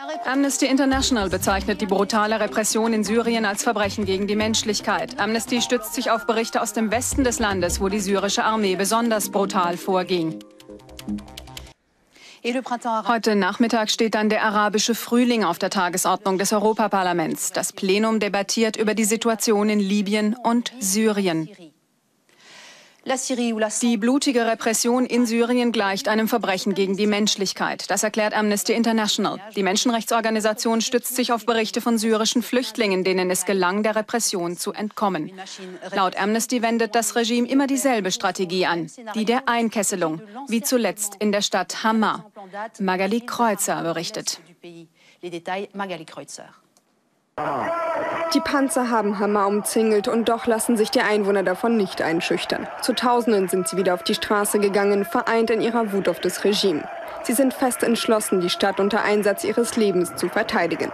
Amnesty International bezeichnet die brutale Repression in Syrien als Verbrechen gegen die Menschlichkeit. Amnesty stützt sich auf Berichte aus dem Westen des Landes, wo die syrische Armee besonders brutal vorging. Heute Nachmittag steht dann der arabische Frühling auf der Tagesordnung des Europaparlaments. Das Plenum debattiert über die Situation in Libyen und Syrien. Die blutige Repression in Syrien gleicht einem Verbrechen gegen die Menschlichkeit. Das erklärt Amnesty International. Die Menschenrechtsorganisation stützt sich auf Berichte von syrischen Flüchtlingen, denen es gelang, der Repression zu entkommen. Laut Amnesty wendet das Regime immer dieselbe Strategie an, die der Einkesselung, wie zuletzt in der Stadt Hama. Magali Kreuzer berichtet. Die Panzer haben Hama umzingelt und doch lassen sich die Einwohner davon nicht einschüchtern. Zu Tausenden sind sie wieder auf die Straße gegangen, vereint in ihrer Wut auf das Regime. Sie sind fest entschlossen, die Stadt unter Einsatz ihres Lebens zu verteidigen.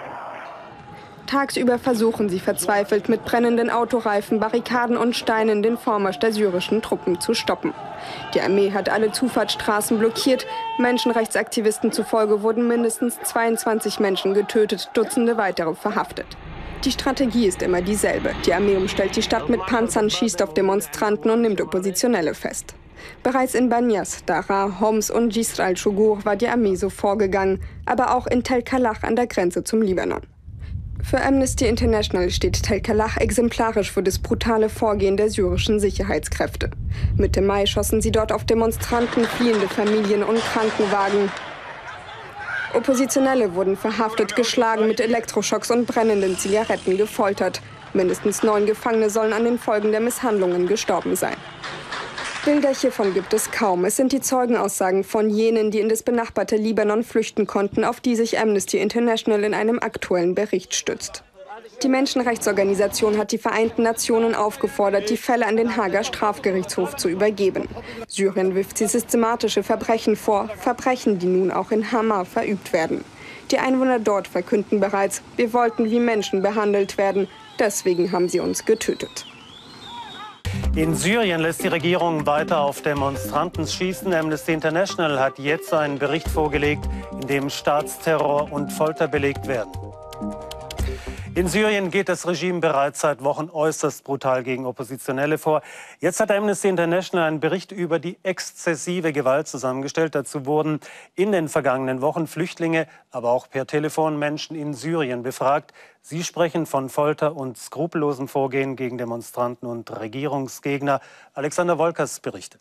Tagsüber versuchen sie verzweifelt mit brennenden Autoreifen, Barrikaden und Steinen den Vormarsch der syrischen Truppen zu stoppen. Die Armee hat alle Zufahrtsstraßen blockiert. Menschenrechtsaktivisten zufolge wurden mindestens 22 Menschen getötet, Dutzende weitere verhaftet. Die Strategie ist immer dieselbe. Die Armee umstellt die Stadt mit Panzern, schießt auf Demonstranten und nimmt Oppositionelle fest. Bereits in Banyas, Daraa, Homs und Jisr al-Shugur war die Armee so vorgegangen, aber auch in Tel Kalach an der Grenze zum Libanon. Für Amnesty International steht Tel Kalach exemplarisch für das brutale Vorgehen der syrischen Sicherheitskräfte. Mitte Mai schossen sie dort auf Demonstranten, fliehende Familien und Krankenwagen. Oppositionelle wurden verhaftet, geschlagen, mit Elektroschocks und brennenden Zigaretten gefoltert. Mindestens 9 Gefangene sollen an den Folgen der Misshandlungen gestorben sein. Bilder hiervon gibt es kaum. Es sind die Zeugenaussagen von jenen, die in das benachbarte Libanon flüchten konnten, auf die sich Amnesty International in einem aktuellen Bericht stützt. Die Menschenrechtsorganisation hat die Vereinten Nationen aufgefordert, die Fälle an den Haager Strafgerichtshof zu übergeben. Syrien wirft sie systematische Verbrechen vor, Verbrechen, die nun auch in Hama verübt werden. Die Einwohner dort verkünden bereits, wir wollten wie Menschen behandelt werden, deswegen haben sie uns getötet. In Syrien lässt die Regierung weiter auf Demonstranten schießen. Amnesty International hat jetzt einen Bericht vorgelegt, in dem Staatsterror und Folter belegt werden. In Syrien geht das Regime bereits seit Wochen äußerst brutal gegen Oppositionelle vor. Jetzt hat Amnesty International einen Bericht über die exzessive Gewalt zusammengestellt. Dazu wurden in den vergangenen Wochen Flüchtlinge, aber auch per Telefon Menschen in Syrien befragt. Sie sprechen von Folter und skrupellosem Vorgehen gegen Demonstranten und Regierungsgegner. Alexander Wolkers berichtet.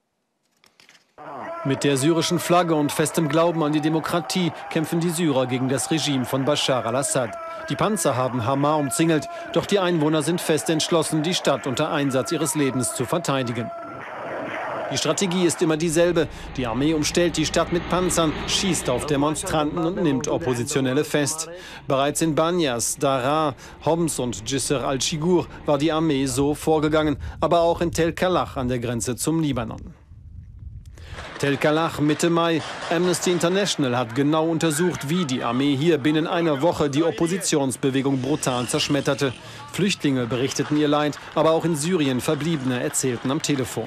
Mit der syrischen Flagge und festem Glauben an die Demokratie kämpfen die Syrer gegen das Regime von Bashar al-Assad. Die Panzer haben Hama umzingelt, doch die Einwohner sind fest entschlossen, die Stadt unter Einsatz ihres Lebens zu verteidigen. Die Strategie ist immer dieselbe. Die Armee umstellt die Stadt mit Panzern, schießt auf Demonstranten und nimmt Oppositionelle fest. Bereits in Banyas, Daraa, Homs und Jisr al-Shugur war die Armee so vorgegangen, aber auch in Tel Kalach an der Grenze zum Libanon. Tel Kalach Mitte Mai. Amnesty International hat genau untersucht, wie die Armee hier binnen einer Woche die Oppositionsbewegung brutal zerschmetterte. Flüchtlinge berichteten ihr Leid, aber auch in Syrien Verbliebene erzählten am Telefon.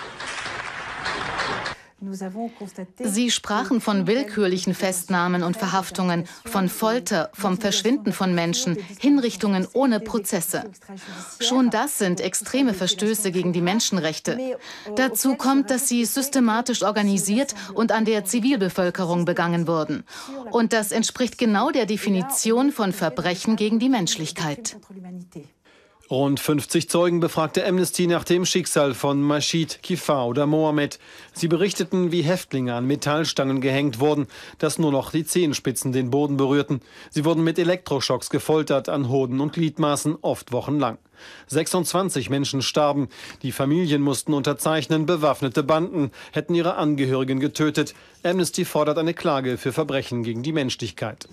Sie sprachen von willkürlichen Festnahmen und Verhaftungen, von Folter, vom Verschwinden von Menschen, Hinrichtungen ohne Prozesse. Schon das sind extreme Verstöße gegen die Menschenrechte. Dazu kommt, dass sie systematisch organisiert und an der Zivilbevölkerung begangen wurden. Und das entspricht genau der Definition von Verbrechen gegen die Menschlichkeit. Rund 50 Zeugen befragte Amnesty nach dem Schicksal von Mashid, Kifa oder Mohammed. Sie berichteten, wie Häftlinge an Metallstangen gehängt wurden, dass nur noch die Zehenspitzen den Boden berührten. Sie wurden mit Elektroschocks gefoltert an Hoden und Gliedmaßen, oft wochenlang. 26 Menschen starben. Die Familien mussten unterzeichnen, bewaffnete Banden hätten ihre Angehörigen getötet. Amnesty fordert eine Klage für Verbrechen gegen die Menschlichkeit.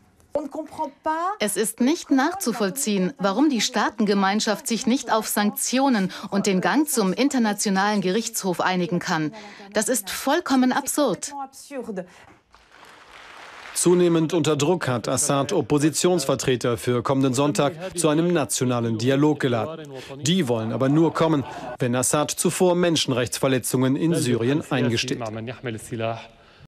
Es ist nicht nachzuvollziehen, warum die Staatengemeinschaft sich nicht auf Sanktionen und den Gang zum Internationalen Gerichtshof einigen kann. Das ist vollkommen absurd. Zunehmend unter Druck hat Assad Oppositionsvertreter für kommenden Sonntag zu einem nationalen Dialog geladen. Die wollen aber nur kommen, wenn Assad zuvor Menschenrechtsverletzungen in Syrien eingesteht.